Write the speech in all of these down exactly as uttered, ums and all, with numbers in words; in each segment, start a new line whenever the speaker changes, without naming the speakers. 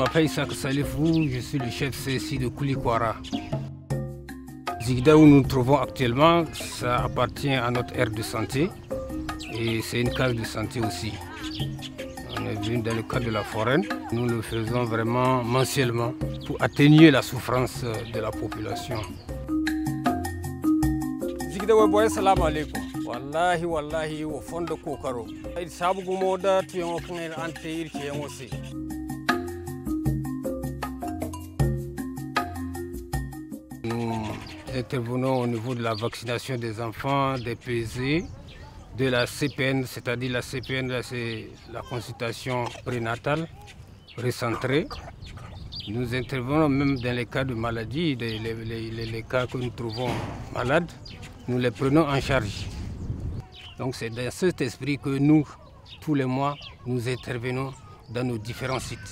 m'appelle Isaac Salifou, je suis le chef C S I de Koulikwara. Zigda où nous nous trouvons actuellement, ça appartient à notre aire de santé et c'est une case de santé aussi. On est venu dans le cadre de la forêt. Nous le faisons vraiment mensuellement pour atténuer la souffrance de la population. Zigda weboy salam alaikum. Wallahi wallahi au fond de kokaro. Il sabu gumoda tuyon kangel ante irki yangosi. Nous intervenons au niveau de la vaccination des enfants, des P S E, de la C P N, c'est-à-dire la C P N, c'est la consultation prénatale recentrée. Nous intervenons même dans les cas de maladie, les, les, les, les cas que nous trouvons malades, nous les prenons en charge. Donc c'est dans cet esprit que nous, tous les mois, nous intervenons dans nos différents sites.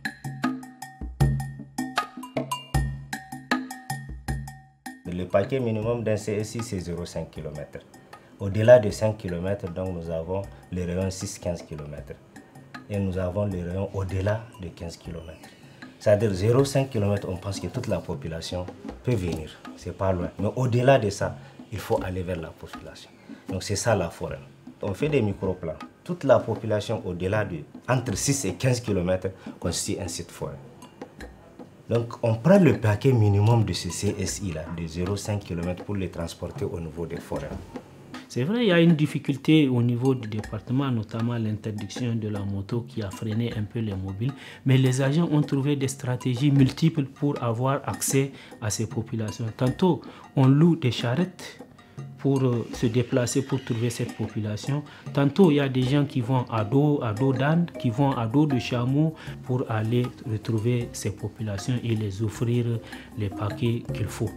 Le paquet minimum d'un C S I, c'est zéro virgule cinq kilomètres. Au-delà de cinq kilomètres, donc, nous avons les rayons six à quinze kilomètres. Et nous avons les rayons au-delà de quinze kilomètres. C'est-à-dire zéro virgule cinq kilomètres, on pense que toute la population peut venir. Ce n'est pas loin. Mais au-delà de ça, il faut aller vers la population. Donc c'est ça la forêt. On fait des microplans. Toute la population au-delà de entre six et quinze kilomètres constitue un site forêt. Donc on prend le paquet minimum de ce C S I là, de zéro virgule cinq kilomètres pour les transporter au niveau des forêts.
C'est vrai, il y a une difficulté au niveau du département, notamment l'interdiction de la moto qui a freiné un peu les mobiles. Mais les agents ont trouvé des stratégies multiples pour avoir accès à ces populations. Tantôt, on loue des charrettes pour euh, se déplacer pour trouver cette population. Tantôt, il y a des gens qui vont à dos, à dos d'âne, qui vont à dos de chameau pour aller retrouver ces populations et les offrir les paquets qu'il faut.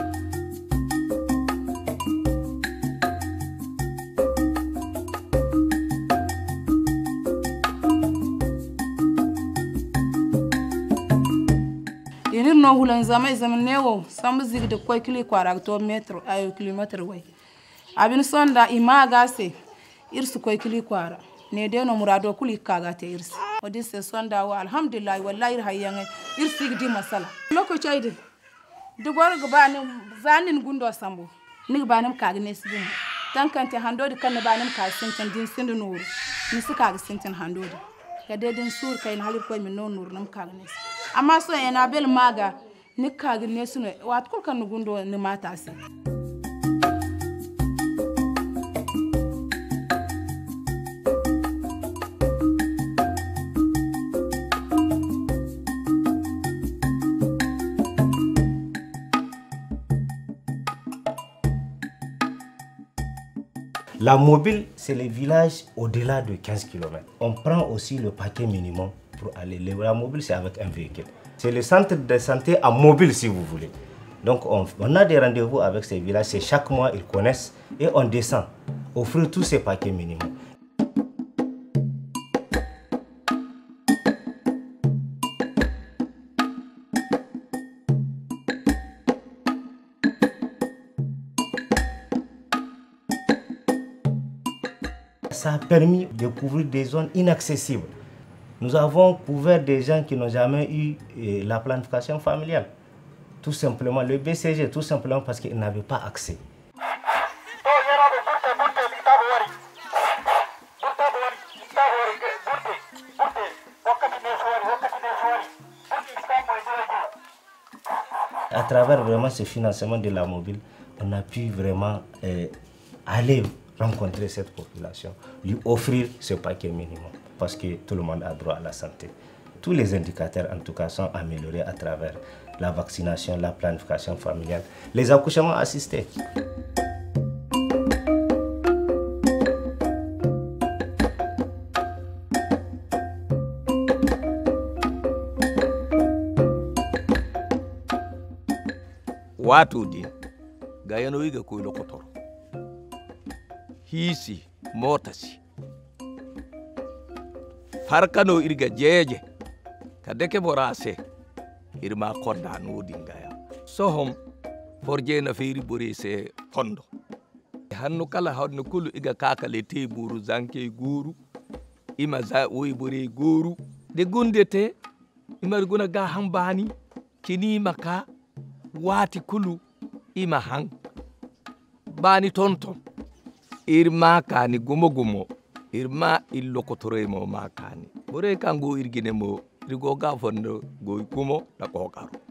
No hulan zama zaman newo samu zig de koy kili kwara to metro ay kilometer way abin sonda imaga se irsu koy kili kwara ne de no murado kuli kaga te irsi odi se sonda wa alhamdulillah wallahi hayyan irsi gidi masala loko chayde de gor gbani zanin gundo sambo ni gbanim kaga ne sidin tankante handodi kan banim ka sintan din sindu nuru ni suka sintan handodi ya de din sur kay halir koy min no nur nam kaga ne amma so yana bel maga ni kagin ne suno wat kul kan gundo ni mata si.
La mobile, c'est les villages au-delà de quinze kilomètres. On prend aussi le paquet minimum pour aller. La mobile, c'est avec un véhicule. C'est le centre de santé en mobile, si vous voulez. Donc, on, on a des rendez-vous avec ces villages. C'est chaque mois, ils connaissent. Et on descend, offrir tous ces paquets minimums. Ça a permis de couvrir des zones inaccessibles. Nous avons couvert des gens qui n'ont jamais eu eh, la planification familiale. Tout simplement, le B C G, tout simplement parce qu'ils n'avaient pas accès. À travers vraiment ce financement de la mobile, on a pu vraiment eh, aller rencontrer cette population, lui offrir ce paquet minimum, parce que tout le monde a droit à la santé. Tous les indicateurs, en tout cas, sont améliorés à travers la vaccination, la planification familiale, les accouchements assistés.
Watudi, gayano iga koylo kotoro. Hisi, motasi. Farkano irga jeje. Kadeke borase. Irma konda nudi ngaya. Sohom forje na feri bore se fondo. Hanno kala hanno kulu iga kaka le te buru zanke guru. Ima za oyi bore guru. De gundete imar guna ga han bani kini maka wati kulu ima han bani tonton irma kani gumo gumo irma illokotore mo makani bore kango irgine mo irgo ga fondo go gumo da ko karo